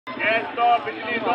Gas दो, बिजली दो।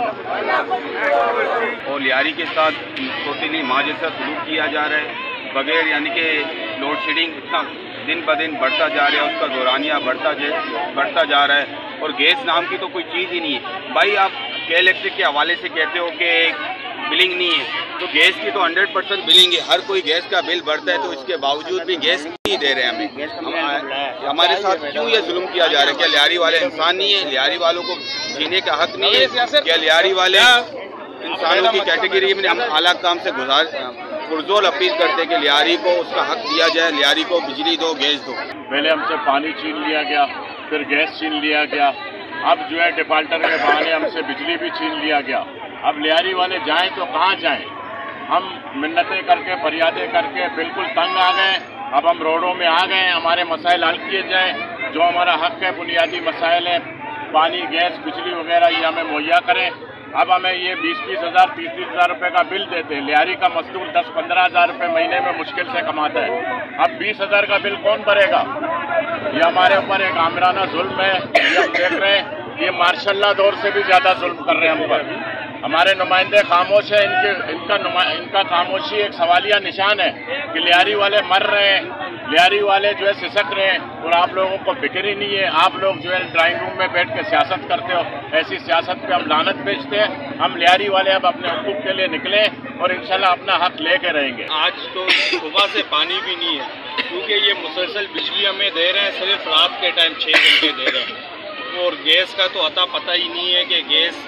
और लियारी के साथ टोटली माँ जैसा सलूक किया जा रहा है, बगैर यानी कि लोड शेडिंग इतना दिन ब दिन बढ़ता जा रहा है, उसका दौरानिया बढ़ता जा रहा है। और गैस नाम की तो कोई चीज़ ही नहीं है भाई। आप के इलेक्ट्रिक के हवाले से कहते हो कि बिलिंग नहीं है, तो गैस की तो 100% बिलिंग है। हर कोई गैस का बिल भरता है, तो इसके बावजूद भी गैस नहीं दे रहे हैं हमें। हमारे साथ क्यों ये जुल्म किया जा रहा है? क्या लियारी वाले इंसान नहीं है? लियारी वालों को जीने का हक नहीं है? क्या लियारी वाले इंसानों की कैटेगरी में? हम आला काम से पुरजोर अपील करते हैं कि लियारी को उसका हक दिया जाए, लियारी को बिजली दो, गैस दो। पहले हमसे पानी छीन लिया गया, फिर गैस छीन लिया गया, अब जो है डिफाल्टर के बहाने हमसे बिजली भी छीन लिया गया। अब लियारी वाले जाएं तो कहाँ जाएं? हम मिन्नतें करके, फरियादें करके बिल्कुल तंग आ गए। अब हम रोडों में आ गए, हमारे मसाइल हल किए जाएं। जो हमारा हक है, बुनियादी मसाइल है, पानी, गैस, बिजली वगैरह, ये हमें मुहैया करें। अब हमें ये 20-20 हज़ार, 30-30 हज़ार रुपये का बिल देते हैं। लियारी का मजदूर 10-15 हज़ार रुपये महीने में मुश्किल से कमाता है। अब 20 हज़ार का बिल कौन भरेगा? ये हमारे ऊपर एक आमराना जुल्म है। ये हम देख रहे हैं, ये मार्शल दौर से भी ज्यादा जुल्म कर रहे हैं हम पर। हमारे नुमाइंदे खामोश है, इनका खामोशी एक सवालिया निशान है कि लियारी वाले मर रहे हैं, लियारी वाले जो है सिसक रहे हैं, और आप लोगों को फिक्र ही नहीं है। आप लोग जो है ड्राइंग रूम में बैठ के सियासत करते हो। ऐसी सियासत पे हम लानत भेजते हैं। हम लियारी वाले अब अपने हुकूक के लिए निकले और इंशाल्लाह अपना हक लेके रहेंगे। आज तो सुबह से पानी भी नहीं है, क्योंकि ये मुसलसल बिजली हमें दे रहे हैं, सिर्फ रात के टाइम 6 घंटे दे रहे हैं। और गैस का तो अता पता ही नहीं है कि गैस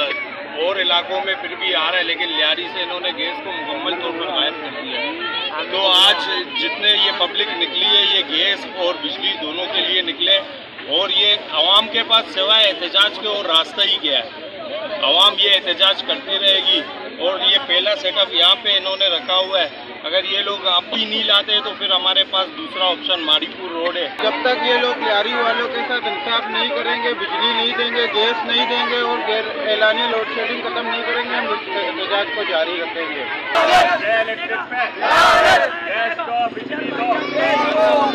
और इलाकों में फिर भी आ रहा है, लेकिन लियारी से इन्होंने गैस को मुकम्मल तौर पर गायब कर दिया है। तो आज जितने ये पब्लिक निकली है, ये गैस और बिजली दोनों के लिए निकले, और ये आवाम के पास सिवाय एहतजाज के और रास्ता ही गया है। आवाम ये एहतजाज करती रहेगी, और ये पहला सेटअप यहाँ पे इन्होंने रखा हुआ है। अगर ये लोग अब भी नहीं लाते तो फिर हमारे पास दूसरा ऑप्शन माड़ीपुर रोड है। जब तक ये लोग लियारी वालों के साथ इंसाफ नहीं करेंगे, बिजली नहीं देंगे, गैस नहीं देंगे और गैर एलानी लोड शेडिंग खत्म नहीं करेंगे, हम एहतजाज को जारी रखेंगे। इलेक्ट्रिक पे गैस दो, बिजली दो।